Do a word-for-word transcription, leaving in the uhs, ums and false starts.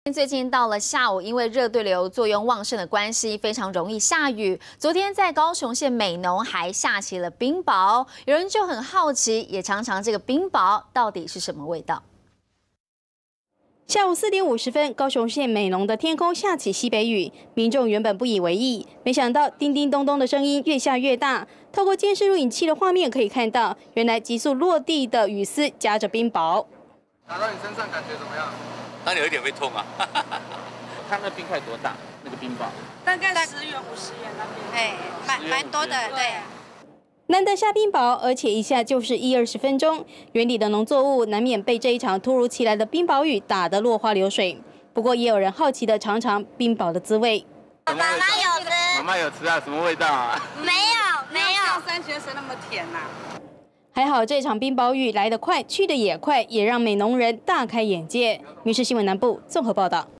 最近到了下午，因为热对流作用旺盛的关系，非常容易下雨。昨天在高雄县美浓还下起了冰雹，有人就很好奇，也尝尝这个冰雹到底是什么味道。 下午四点五十分，高雄县美浓的天空下起西北雨，民众原本不以为意，没想到叮叮咚咚的声音越下越大。透过监视录影器的画面可以看到，原来急速落地的雨丝夹着冰雹。 打到你身上感觉怎么样？ 那里有一点会痛啊。 我看那冰块多大，那个冰雹大概十元五十元那边， 哎，蛮蛮多的，对。 难得下冰雹，而且一下就是一二十分钟，园里的农作物难免被这一场突如其来的冰雹雨打得落花流水。不过也有人好奇的尝尝冰雹的滋味。 妈妈有吃， 妈妈有吃啊，什么味道啊？ 没有，没有像三泉水那么甜呐、啊。 还好这场冰雹雨来得快，去得也快，也让美浓人大开眼界。民视新闻南部综合报道。